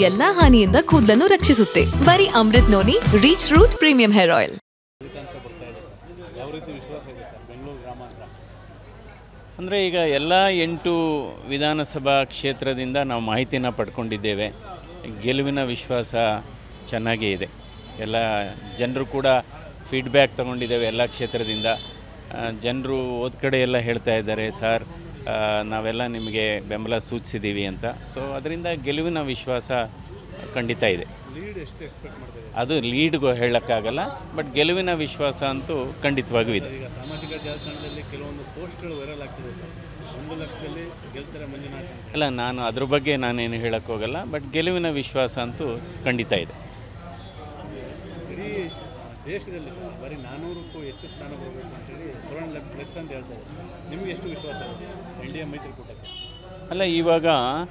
ಎಲ್ಲಾ ಹಾನಿಯಿಂದ ಕೂದಲನ್ನು ರಕ್ಷಿಸುತ್ತೆ. ಬರೀ Amrit noni reach root premium hair oil. ಅಂದರೆ ಈಗ ಎಲ್ಲ 8 ವಿಧಾನಸಭಾ ಕ್ಷೇತ್ರದಿಂದ ನಾವು ಮಾಹಿತಿನ ಪಡ್ಕೊಂಡಿದ್ದೇವೆ. ಗೆಲುವಿನ ವಿಶ್ವಾಸ ಚೆನ್ನಾಗೇ ಇದೆ. ಎಲ್ಲ ಜನರು ಕೂಡ ಫೀಡ್ಬ್ಯಾಕ್ ತಗೊಂಡಿದ್ದೇವೆ. ಎಲ್ಲ ಕ್ಷೇತ್ರದಿಂದ ಜನರು ಹೋದ ಕಡೆ ಎಲ್ಲ ಹೇಳ್ತಾ ಇದ್ದಾರೆ, ಸರ್ ನಾವೆಲ್ಲ ನಿಮಗೆ ಬೆಂಬಲ ಸೂಚಿಸಿದ್ದೀವಿ ಅಂತ. ಸೊ ಅದರಿಂದ ಗೆಲುವಿನ ವಿಶ್ವಾಸ ಖಂಡಿತ ಇದೆ. ಅದು ಲೀಡ್ಗೂ ಹೇಳೋಕ್ಕಾಗಲ್ಲ, ಬಟ್ ಗೆಲುವಿನ ವಿಶ್ವಾಸ ಅಂತೂ ಖಂಡಿತವಾಗೂ ಇದೆ. ಸಾಮಾಜಿಕ ಜಾಲತಾಣದಲ್ಲಿ ಕೆಲವೊಂದು ಪೋಸ್ಟ್ಗಳು ವೈರಲ್ ಆಗ್ತಿದೆ ಸರ್, 1 ಲಕ್ಷದಲ್ಲಿ ಗೆಲ್ತಾರೆ ಮಂಜುನಾಥ್ ಅಂತ. ಅಲ್ಲ, ನಾನು ಅದ್ರ ಬಗ್ಗೆ ನಾನೇನು ಹೇಳೋಕ್ಕೋಗಲ್ಲ, ಬಟ್ ಗೆಲುವಿನ ವಿಶ್ವಾಸ ಅಂತೂ ಖಂಡಿತ ಇದೆ. ಇಡೀ ದೇಶದಲ್ಲಿ ಸರ್ ಬರೀ 400ಕ್ಕೂ ಹೆಚ್ಚು ಸ್ಥಾನ ಬರಬೇಕು ಅಂತೇಳಿ ಕೊರೋನಾ ಪ್ಲಸ್ ಅಂತ ಹೇಳ್ತಾರೆ. ನಿಮಗೆ ಎಷ್ಟು ವಿಶ್ವಾಸ ಇದೆ NDA ಮೈತ್ರಿಕೂಟಕ್ಕೆ? ಅಲ್ಲ, ಇವಾಗ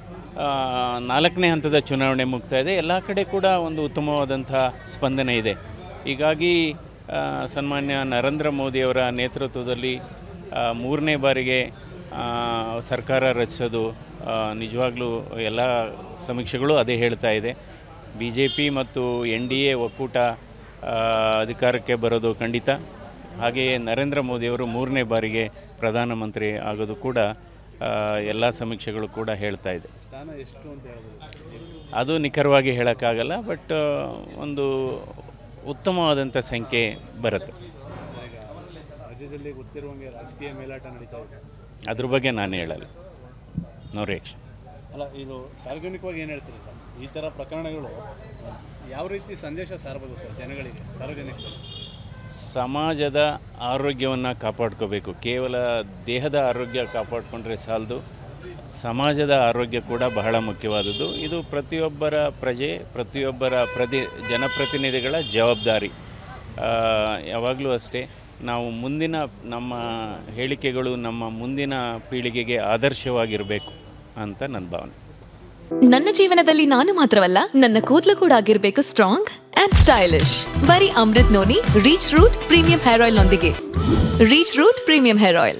4ನೇ ಹಂತದ ಚುನಾವಣೆ ಮುಗ್ತಾ ಇದೆ. ಎಲ್ಲ ಕಡೆ ಕೂಡ ಒಂದು ಉತ್ತಮವಾದಂಥ ಸ್ಪಂದನೆ ಇದೆ. ಹೀಗಾಗಿ ಸನ್ಮಾನ್ಯ ನರೇಂದ್ರ ಮೋದಿಯವರ ನೇತೃತ್ವದಲ್ಲಿ 3ನೇ ಬಾರಿಗೆ ಸರ್ಕಾರ ರಚಿಸೋದು ನಿಜವಾಗ್ಲೂ ಎಲ್ಲ ಸಮೀಕ್ಷೆಗಳು ಅದೇ ಹೇಳ್ತಾ ಇದೆ. BJP ಮತ್ತು NDA ಒಕ್ಕೂಟ ಅಧಿಕಾರಕ್ಕೆ ಬರೋದು ಖಂಡಿತ. ಹಾಗೆಯೇ ನರೇಂದ್ರ ಮೋದಿಯವರು 3ನೇ ಬಾರಿಗೆ ಪ್ರಧಾನಮಂತ್ರಿ ಆಗೋದು ಕೂಡ ಎಲ್ಲ ಸಮೀಕ್ಷೆಗಳು ಕೂಡ ಹೇಳ್ತಾ ಇದೆ. ಸ್ಥಾನ ಎಷ್ಟು ಅಂತ ಹೇಳ್ಬೋದು? ಅದು ನಿಖರವಾಗಿ ಹೇಳೋಕ್ಕಾಗಲ್ಲ, ಬಟ್ ಒಂದು ಉತ್ತಮವಾದಂಥ ಸಂಖ್ಯೆ ಬರುತ್ತೆ. ಈಗ ರಾಜ್ಯದಲ್ಲಿ ಗೊತ್ತಿರುವಂಗೆ ರಾಜಕೀಯ ಮೇಲಾಟ ನಡೀತಾ ಇದೆ. ಅದ್ರ ಬಗ್ಗೆ ನಾನು ಹೇಳಲ್ಲ, ನೋ ರಿಯಾಕ್ಷನ್. ಅಲ್ಲ, ಇದು ಸಾರ್ವಜನಿಕವಾಗಿ ಏನು ಹೇಳ್ತೀರಿ ಸರ್? ಈ ಥರ ಪ್ರಕರಣಗಳು ಯಾವ ರೀತಿ ಸಂದೇಶ ಸಾರಬಹುದು ಸರ್ ಜನಗಳಿಗೆ, ಸಾರ್ವಜನಿಕರಿಗೆ? ಸಮಾಜದ ಆರೋಗ್ಯವನ್ನು ಕಾಪಾಡ್ಕೋಬೇಕು. ಕೇವಲ ದೇಹದ ಆರೋಗ್ಯ ಕಾಪಾಡಿಕೊಂಡ್ರೆ ಸಾಲದು, ಸಮಾಜದ ಆರೋಗ್ಯ ಕೂಡ ಬಹಳ ಮುಖ್ಯವಾದದ್ದು. ಇದು ಪ್ರತಿಯೊಬ್ಬರ ಪ್ರತಿಯೊಬ್ಬರ ಜನಪ್ರತಿನಿಧಿಗಳ ಜವಾಬ್ದಾರಿ. ಯಾವಾಗಲೂ ಅಷ್ಟೇ, ನಾವು ಮುಂದಿನ ನಮ್ಮ ಹೇಳಿಕೆಗಳು ನಮ್ಮ ಮುಂದಿನ ಪೀಳಿಗೆಗೆ ಆದರ್ಶವಾಗಿರಬೇಕು ಅಂತ ನನ್ನ ಭಾವನೆ. ನನ್ನ ಜೀವನದಲ್ಲಿ ನಾನು ಮಾತ್ರವಲ್ಲ, ನನ್ನ ಕೂದಲು ಕೂಡ ಆಗಿರಬೇಕು ಸ್ಟ್ರಾಂಗ್ ಅಂಡ್ ಸ್ಟೈಲಿಶ್. ಬರೀ Amrit noni reach root premium hair oil ನೊಂದಿಗೆ. Reach root premium hair oil.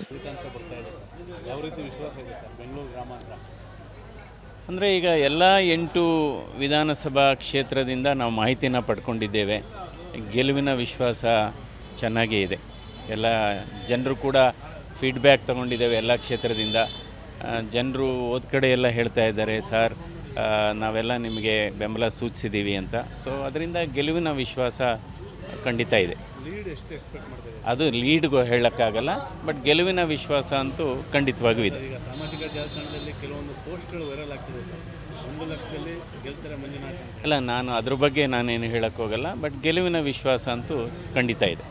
ಯಾವ ರೀತಿ ವಿಶ್ವಾಸ ಇದೆ ಸರ್ ಬೆಂಗಳೂರು ಗ್ರಾಮಾಂತರ? ಅಂದರೆ ಈಗ ಎಲ್ಲ 8 ವಿಧಾನಸಭಾ ಕ್ಷೇತ್ರದಿಂದ ನಾವು ಮಾಹಿತಿನ ಪಡ್ಕೊಂಡಿದ್ದೇವೆ. ಗೆಲುವಿನ ವಿಶ್ವಾಸ ಚೆನ್ನಾಗೇ ಇದೆ. ಎಲ್ಲ ಜನರು ಕೂಡ ಫೀಡ್ಬ್ಯಾಕ್ ತಗೊಂಡಿದ್ದೇವೆ. ಎಲ್ಲ ಕ್ಷೇತ್ರದಿಂದ ಜನರು ಹೋದ ಕಡೆ ಎಲ್ಲ ಹೇಳ್ತಾ ಇದ್ದಾರೆ, ಸರ್ ನಾವೆಲ್ಲ ನಿಮಗೆ ಬೆಂಬಲ ಸೂಚಿಸಿದ್ದೀವಿ ಅಂತ. ಸೊ ಅದರಿಂದ ಗೆಲುವಿನ ವಿಶ್ವಾಸ ಖಂಡಿತ ಇದೆ. ಲೀಡ್ ಎಷ್ಟು ಎಕ್ಸ್ಪೆಕ್ಟ್ ಮಾಡ್ತೀವಿ? ಅದು ಲೀಡ್ಗೂ ಹೇಳೋಕ್ಕಾಗಲ್ಲ, ಬಟ್ ಗೆಲುವಿನ ವಿಶ್ವಾಸ ಅಂತೂ ಖಂಡಿತವಾಗೂ ಇದೆ. ಈಗ ಸಾಮಾಜಿಕ ಜಾಲತಾಣದಲ್ಲಿ ಕೆಲವೊಂದು ಪೋಸ್ಟ್ಗಳು ವೈರಲ್ ಆಗ್ತಿದೆ ಸರ್, 1 ಲಕ್ಷದಲ್ಲಿ ಗೆಲ್ತಾರೆ ಮಂಜುನಾಥ್ ಅಂತ. ಅಲ್ಲ, ನಾನು ಅದ್ರ ಬಗ್ಗೆ ನಾನೇನು ಹೇಳೋಕ್ಕೋಗಲ್ಲ, ಬಟ್ ಗೆಲುವಿನ ವಿಶ್ವಾಸ ಅಂತೂ ಖಂಡಿತ ಇದೆ.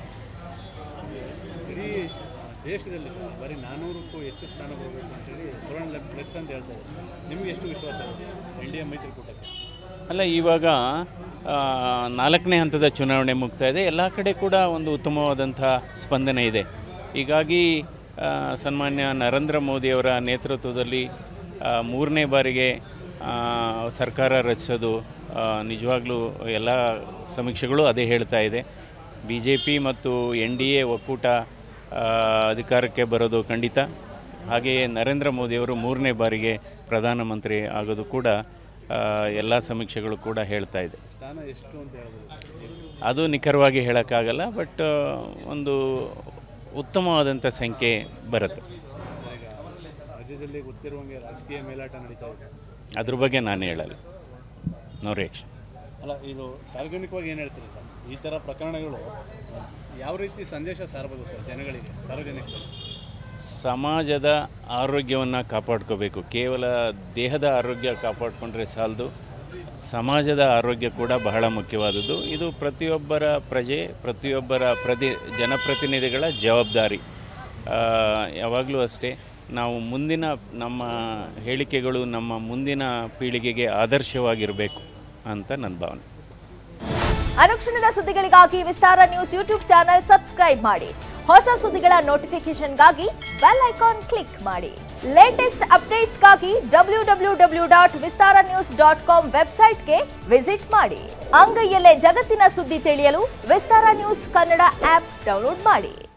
ಇಡೀ ದೇಶದಲ್ಲಿ ಸರ್ ಬರೀ 400ಕ್ಕೂ ಹೆಚ್ಚು ಸ್ಥಾನ ಬರಬೇಕು ಅಂತೇಳಿ ಕೊರೋನಾ ಪ್ಲಸ್ ಅಂತ ಹೇಳ್ತಾರೆ. ನಿಮಗೆ ಎಷ್ಟು ವಿಶ್ವಾಸ ಇದೆ NDA ಮೈತ್ರಿಕೂಟಕ್ಕೆ? ಅಲ್ಲ, ಇವಾಗ 4ನೇ ಹಂತದ ಚುನಾವಣೆ ಮುಗ್ತಾ ಇದೆ. ಎಲ್ಲ ಕಡೆ ಕೂಡ ಒಂದು ಉತ್ತಮವಾದಂಥ ಸ್ಪಂದನೆ ಇದೆ. ಹೀಗಾಗಿ ಸನ್ಮಾನ್ಯ ನರೇಂದ್ರ ಮೋದಿಯವರ ನೇತೃತ್ವದಲ್ಲಿ 3ನೇ ಬಾರಿಗೆ ಸರ್ಕಾರ ರಚಿಸೋದು ನಿಜವಾಗ್ಲೂ ಎಲ್ಲ ಸಮೀಕ್ಷೆಗಳು ಅದೇ ಹೇಳ್ತಾ ಇದೆ. BJP ಮತ್ತು NDA ಒಕ್ಕೂಟ ಅಧಿಕಾರಕ್ಕೆ ಬರೋದು ಖಂಡಿತ. ಹಾಗೆಯೇ ನರೇಂದ್ರ ಮೋದಿಯವರು 3ನೇ ಬಾರಿಗೆ ಪ್ರಧಾನಮಂತ್ರಿ ಆಗೋದು ಕೂಡ ಎಲ್ಲ ಸಮೀಕ್ಷೆಗಳು ಕೂಡ ಹೇಳ್ತಾ ಇದೆ. ಸ್ಥಾನ ಎಷ್ಟು ಅಂತ ಹೇಳ್ಬೋದು? ಅದು ನಿಖರವಾಗಿ ಹೇಳೋಕ್ಕಾಗಲ್ಲ, ಬಟ್ ಒಂದು ಉತ್ತಮವಾದಂಥ ಸಂಖ್ಯೆ ಬರುತ್ತೆ. ಈಗ ರಾಜ್ಯದಲ್ಲಿ ಗೊತ್ತಿರುವಂಗೆ ರಾಜಕೀಯ ಮೇಲಾಟ ನಡೀತಾ ಇದೆ. ಅದ್ರ ಬಗ್ಗೆ ನಾನು ಹೇಳಲ್ಲ, ನೋ ರಿಯಾಕ್ಷನ್. ಅಲ್ಲ, ಇದು ಸಾರ್ವಜನಿಕವಾಗಿ ಏನು ಹೇಳ್ತೀರಿ ಸರ್? ಈ ಥರ ಪ್ರಕರಣಗಳು ಯಾವ ರೀತಿ ಸಂದೇಶ ಸಾರಬಹುದು ಸರ್ ಜನಗಳಿಗೆ, ಸಾರ್ವಜನಿಕರಿಗೆ? ಸಮಾಜದ ಆರೋಗ್ಯವನ್ನು ಕಾಪಾಡ್ಕೋಬೇಕು. ಕೇವಲ ದೇಹದ ಆರೋಗ್ಯ ಕಾಪಾಡಿಕೊಂಡ್ರೆ ಸಾಲದು, ಸಮಾಜದ ಆರೋಗ್ಯ ಕೂಡ ಬಹಳ ಮುಖ್ಯವಾದದ್ದು. ಇದು ಪ್ರತಿಯೊಬ್ಬರ ಪ್ರತಿಯೊಬ್ಬರ ಜನಪ್ರತಿನಿಧಿಗಳ ಜವಾಬ್ದಾರಿ. ಯಾವಾಗಲೂ ಅಷ್ಟೇ, ನಾವು ಮುಂದಿನ ನಮ್ಮ ಹೇಳಿಕೆಗಳು ನಮ್ಮ ಮುಂದಿನ ಪೀಳಿಗೆಗೆ ಆದರ್ಶವಾಗಿರಬೇಕು ಅಂತ ನನ್ನ ಭಾವನೆ. ಅನುಕ್ಷಣದ ಸುದ್ದಿಗಳಿಗಾಗಿ Vistara news YouTube channel subscribe ಮಾಡಿ. ಹೊಸ ಸುದ್ದಿಗಳ ನೋಟಿಫಿಕೇಶನ್ಗಾಗಿ ಬೆಲ್ ಐಕಾನ್ ಕ್ಲಿಕ್ ಮಾಡಿ. ಲೇಟೆಸ್ಟ್ ಅಪ್ಡೇಟ್ಸ್ಗಾಗಿ www.vistaranews.com ವೆಬ್ಸೈಟ್ಗೆ ವಿಸಿಟ್ ಮಾಡಿ. ಅಂಗೈಯಲ್ಲೇ ಜಗತ್ತಿನ ಸುದ್ದಿ ತಿಳಿಯಲು Vistara news Kannada app download ಮಾಡಿ.